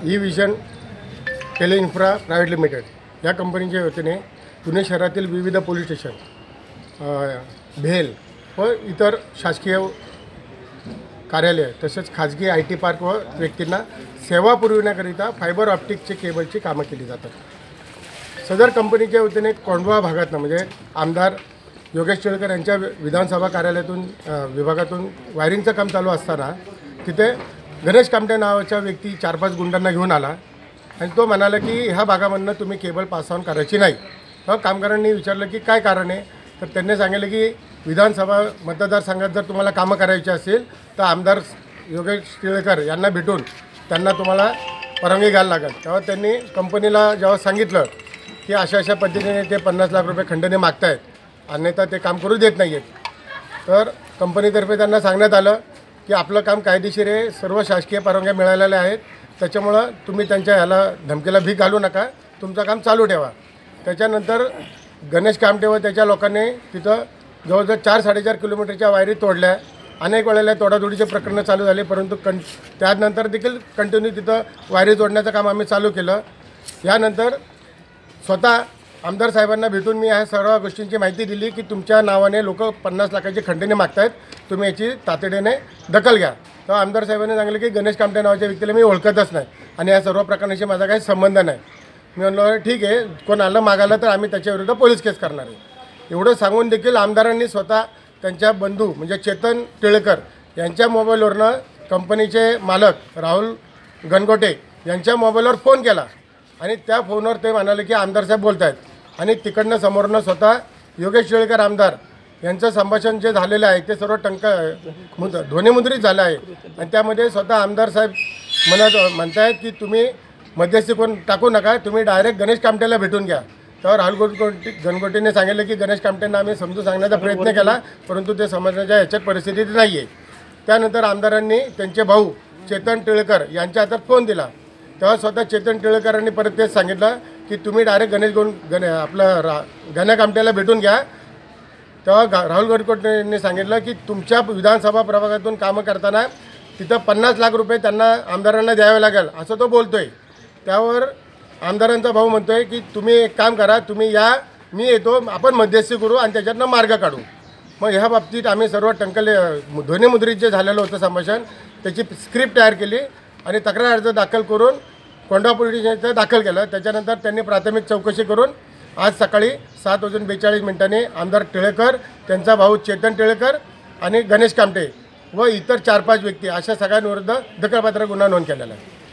E vision teleinfra private limited या कंपनीच्या वतीने पुणे शहरातील विविध पोलीस स्टेशन, भेल व इतर शासकीय कार्यालय तसेच खाजगी IT पार्क व व्यक्तींना सेवा पुरविण्याकरिता फायबर ऑप्टिकचे केबलची कामं केली जातात. सदर कंपनीच्या वतीने कोंढवा भागातनं म्हणजे आमदार योगेश टिळकर यांच्या विधानसभा कार्यालयातून विभागातून वायरिंगचं काम चालू असताना तिथे गणेश कामटे नावाच्या व्यक्ती 4-5 गुंडांना घेऊन आला आणि तो म्हणाला की ह्या भागामधनं तुम्ही केबल पास ऑन करायची नाही. मग कामगारांनी विचारलं की काय कारण आहे, तर त्यांनी सांगितलं की विधानसभा मतदारसंघात जर तुम्हाला कामं करायची असेल तर आमदार योगेश टिळकर यांना भेटून त्यांना तुम्हाला परवानगी घ्यायला लागेल. तेव्हा त्यांनी कंपनीला जेव्हा सांगितलं की अशा पद्धतीने ते 50 लाख रुपये खंडणी मागतायत, अन्यथा ते काम करू देत नाही आहेत, तर कंपनीतर्फे त्यांना सांगण्यात आलं की आपलं काम कायदेशीर आहे, सर्व शासकीय परवानग्या मिळालेल्या आहेत, त्याच्यामुळं तुम्ही त्यांच्या ह्याला धमकीला भीक घालू नका, तुमचं काम चालू ठेवा. त्याच्यानंतर गणेश कामटे व त्याच्या लोकांनी तिथं जवळजवळ 4-4.5 किलोमीटरच्या वायरी तोडल्या. अनेक वेळेला तोडातोडीचे प्रकरणं चालू झाले, परंतु त्यानंतर देखील कंटिन्यू तिथं वायरी तोडण्याचं काम आम्ही चालू केलं. यानंतर स्वतः आमदार साहेबांना भेटून मी ह्या सर्व गोष्टींची माहिती दिली की तुमच्या नावाने लोक 50 लाखाची खंडणी मागतायत, तुम्ही याची तातडीने दखल घ्या. तेव्हा आमदार साहेबांनी सांगितलं की गणेश कामटे नावाच्या व्यक्तीला मी ओळखतच नाही आणि या सर्व प्रकरणाशी माझा काही संबंध नाही. मी म्हणलो ठीक आहे, कोण आलं मागायला तर आम्ही त्याच्याविरुद्ध पोलीस केस करणार आहे. एवढं सांगून देखील आमदारांनी स्वतः त्यांच्या बंधू म्हणजे चेतन टिळकर यांच्या मोबाईलवरनं कंपनीचे मालक राहुल गणगोटे यांच्या मोबाईलवर फोन केला आणि त्या फोनवर ते म्हणाले की आमदार साहेब बोलत आहेत आणि तिकडनं समोरनं स्वतः योगेश टिळकर आमदार यांचं संभाषण जे झालेलं आहे ते सर्व ध्वनिमुद्रित झालं आहे आणि त्यामध्ये स्वतः आमदार साहेब म्हणतायत की तुम्ही मध्यस्थी कोण टाकू नका, तुम्ही डायरेक्ट गणेश कामटेला भेटून घ्या. तेव्हा राहुल गणगोटेने सांगितलं की गणेश कामटेंना आम्ही समजून सांगण्याचा प्रयत्न केला, परंतु ते समजण्याच्या ह्याच्यात परिस्थितीत नाही आहे. त्यानंतर आमदारांनी त्यांचे भाऊ चेतन टिळकर यांच्या हातात फोन दिला. तेव्हा स्वतः चेतन टिळकरांनी परत तेच सांगितलं की तुम्ही डायरेक्ट गण्या कामटेला भेटून घ्या. तेव्हा राहुल गणगोटेंनी सांगितलं की तुमच्या विधानसभा प्रभागातून कामं करताना तिथं 50 लाख रुपये त्यांना आमदारांना द्यावे लागेल असं तो बोलतोय. त्यावर आमदारांचा भाऊ म्हणतोय की तुम्ही एक काम करा, तुम्ही या, मी येतो, आपण मध्यस्थी करू आणि त्याच्यातनं मार्ग काढू. मग ह्या बाबतीत आम्ही सर्व ध्वनिमुद्रित जे झालेलं होतं संभाषण त्याची स्क्रिप्ट तयार केली आणि तक्रार अर्ज दाखल करून कोंढवा पोलीस स्टेशनला दाखल केलं. त्याच्यानंतर त्यांनी प्राथमिक चौकशी करून आज सकाळी 7:42 आमदार टिळकर, त्यांचा भाऊ चेतन टिळकर आणि गणेश कामटे व इतर 4-5 व्यक्ती अशा सगळ्यांविरुद्ध दखलपात्र गुन्हा नोंद केलेला आहे.